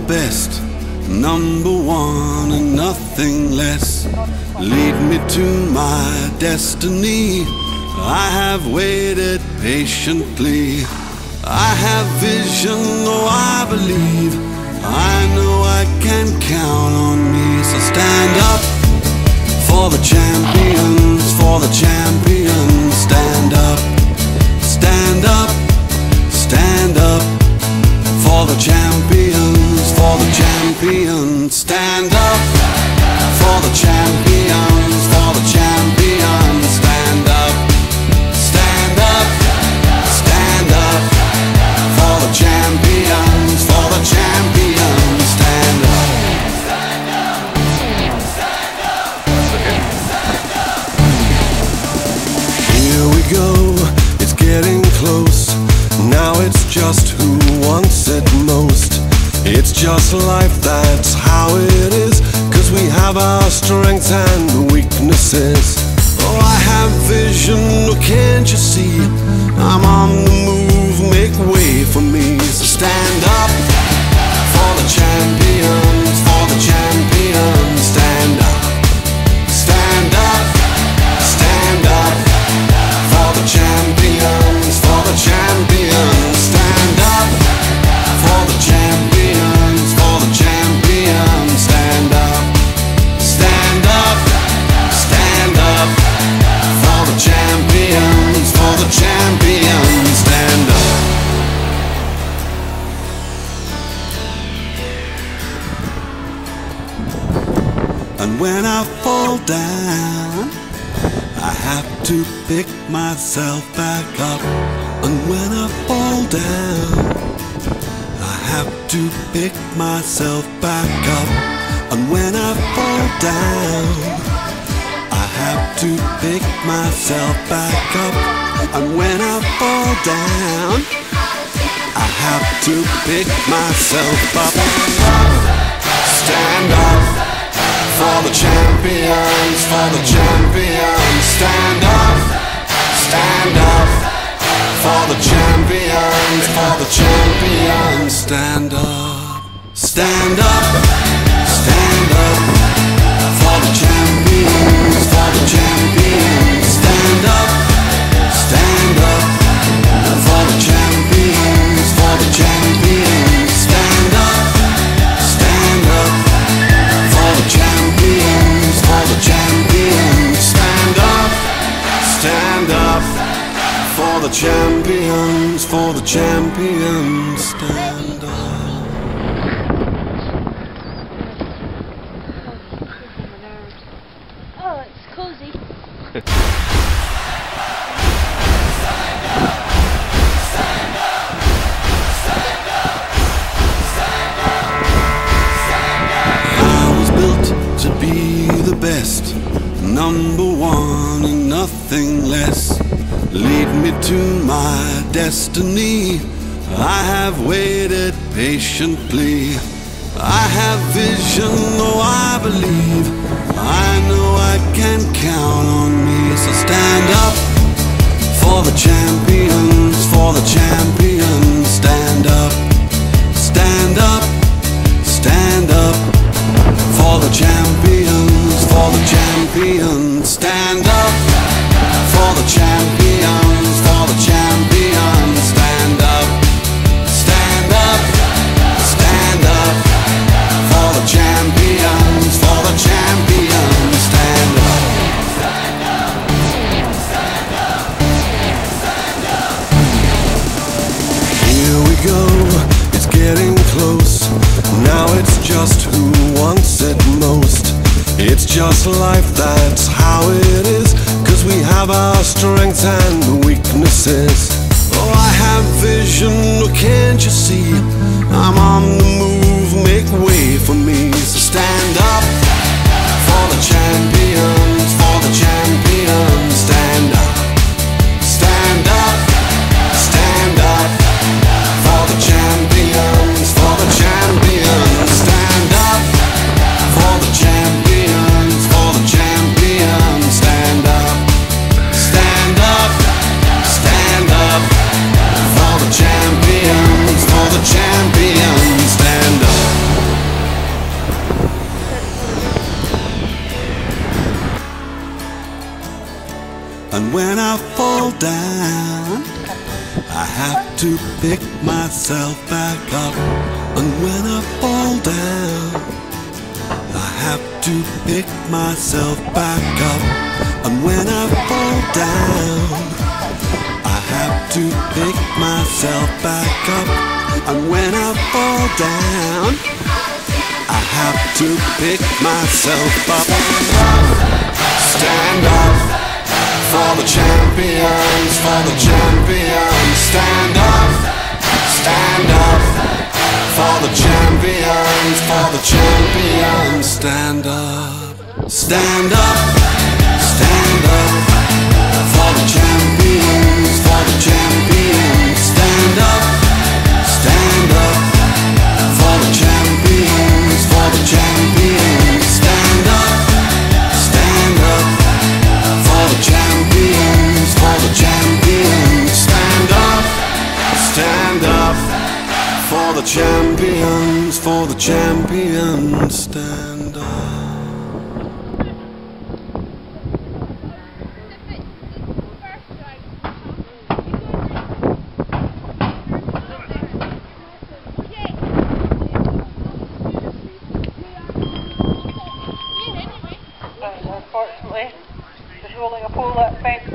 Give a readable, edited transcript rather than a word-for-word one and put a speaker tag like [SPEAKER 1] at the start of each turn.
[SPEAKER 1] best, number one and nothing less. Lead me to my destiny. I have waited patiently. I have vision, oh I believe. I know I can count on me. So stand up for the champions, for the champions. Stand up, stand up, stand up for the champions, for the champions. Stand up for the champions, for the champions. Stand up, stand up, stand up for the champions, for the champions. Stand up, stand up, stand up. Here we go, it's getting close. Now it's just who wants it most. It's just life, that's how it is. 'Cause we have our strengths and weaknesses. Oh, I have vision, oh, can't you see? I'm on the move, make way for me. So stand up for the champions, for the champions. Stand up, stand up, stand up for the champions, for the champions. Stand up for the champions, for the champions. Stand up, stand up, stand up for the champions, for the champions. Stand up. And when I fall down, I have to pick myself back up. And when I fall down, I have to pick myself back up. And when I fall down, I have to pick myself back up. And when I fall down, I have to pick myself up. Stand up for the champions, for the champions. Stand up, stand up for the champions, for the champions. Stand up, stand up, stand up for the champions, for the champions. Stand up, stand up for the champions, for the champions. Stand up, stand up for the champions, for the champions. Stand up, stand up for the champions, for the champions. Stand up.
[SPEAKER 2] Oh, it's cozy.
[SPEAKER 1] I was built to be the best, number one and nothing less. Lead me to my destiny. I have waited patiently. I have vision, oh I believe. I know I can count on me. So stand up for the champions, for the champions. Stand up, stand up, stand up for the champions, for the champions. Stand up for the champions, for the champions. Stand up, stand up, stand up for the champions, for the champions. Stand up, stand up, stand up, stand up. Here we go, it's getting close. Now it's just who wants it most. It's just life, that's how it is. 'Cause we have our strengths and weaknesses. Oh, I have vision, oh can't you see? I'm on the move, make way for me. So stand up for the champions, for the champions. Stand up, stand up, stand up for the champions, for the champions. Stand up for the champions, for the champions. Stand up, stand up, stand up for the champions, for the champions. Stand up. And when I fall down, I have to pick myself back up. And when I fall down, I have to pick myself back up. And when I fall down, I have to pick myself back up. And when I fall down, I have to pick myself up. Stand up for the champions, for the champions. Stand up for the champions, for the champions. Stand up, stand up, stand up for the champions, for the champions. Stand up for the champions, for the champions. Stand up for the champions, for the champions. Stand up for the champions, for the champions. Stand up.
[SPEAKER 2] Unfortunately, just rolling a pole at fence